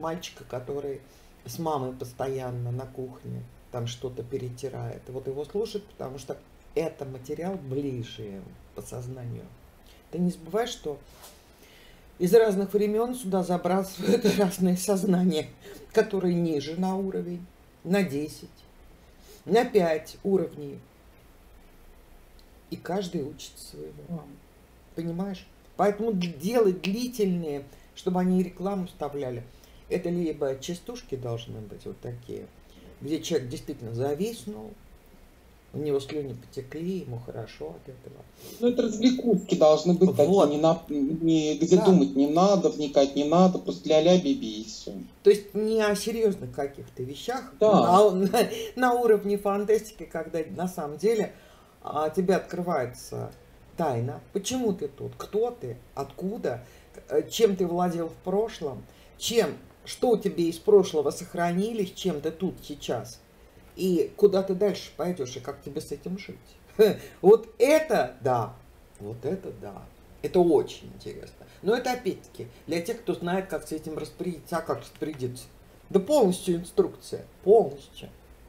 мальчика, который с мамой постоянно на кухне там что-то перетирает. И вот его слушать, потому что это материал ближе им по сознанию. Ты не забывай, что из разных времен сюда забрасывают разные сознания, которые ниже на уровень, на 10, на 5 уровней. И каждый учит своего. Понимаешь? Поэтому делать длительные, чтобы они рекламу вставляли, это либо частушки должны быть вот такие, где человек действительно зависнул, у него слюни потекли, ему хорошо от этого. Ну, это развлекушки должны быть Вот. такие, где Да. думать не надо, вникать не надо, просто ля-ля, биби и все. То есть не о серьезных каких-то вещах, Да. а на уровне фантастики, когда на самом деле тебе открывается тайна. Почему ты тут? Кто ты? Откуда? Чем ты владел в прошлом? Что тебе из прошлого сохранились? Чем ты тут сейчас? И куда ты дальше пойдешь? И как тебе с этим жить? Вот это да. Вот это да. Это очень интересно. Но это опять-таки для тех, кто знает, как с этим распорядиться. А как распорядиться? Да полностью инструкция. Полностью.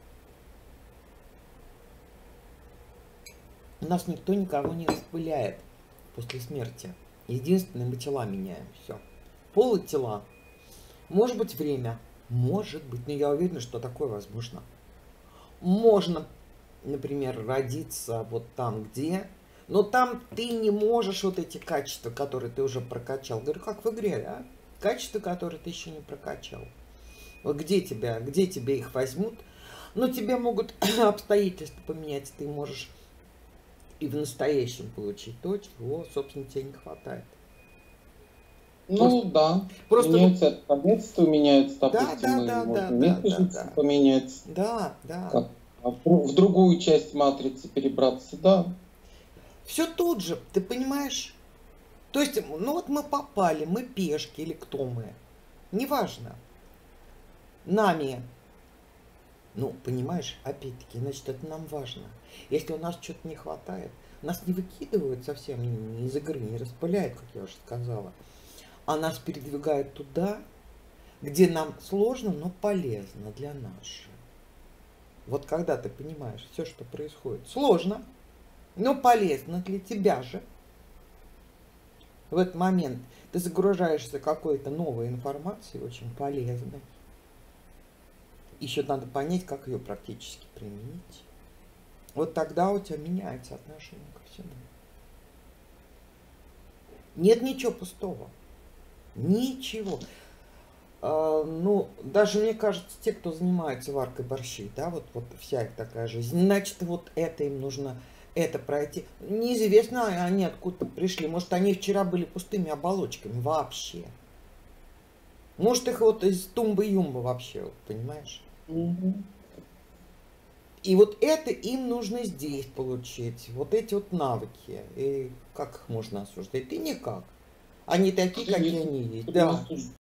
У нас никто никого не распыляет после смерти. Единственное, мы тела меняем. Все. Пол и тела. Может быть, время. Может быть. Но я уверена, что такое возможно. Можно, например, родиться вот там, где... Но там ты не можешь вот эти качества, которые ты уже прокачал. Говорю, как в игре, да? Качества, которые ты еще не прокачал. Вот где тебе их возьмут? Но тебе могут обстоятельства поменять. Ты можешь и в настоящем получить то, чего, собственно, тебе не хватает. Ну да. Просто меняется обстоятельства, меняется, допустим, да, место жительства поменяется. Да. Как в другую часть матрицы перебраться, да. Все тут же, ты понимаешь? То есть, ну вот мы попали, мы пешки или кто мы. Неважно. Нами. Ну, понимаешь, опять-таки, значит, это нам важно. Если у нас что-то не хватает, нас не выкидывают совсем из игры, не распыляют, как я уже сказала, а нас передвигают туда, где нам сложно, но полезно для нас же. Вот когда ты понимаешь все, что происходит, сложно, но полезно для тебя же. В этот момент ты загружаешься какой-то новой информацией, очень полезной. Еще надо понять, как ее практически применить. Вот тогда у тебя меняется отношение ко всему. Нет ничего пустого. Ничего. Ну, даже мне кажется, те, кто занимается варкой борщей, да, вот вся их такая жизнь, значит, вот это им нужно, это пройти. Неизвестно, они откуда пришли. Может, они вчера были пустыми оболочками вообще. Может, их вот из тумбы-юмбы вообще, вот, понимаешь? И вот это им нужно здесь получить. Вот эти вот навыки. И как их можно осуждать? И никак. Они такие, какие они есть. Да.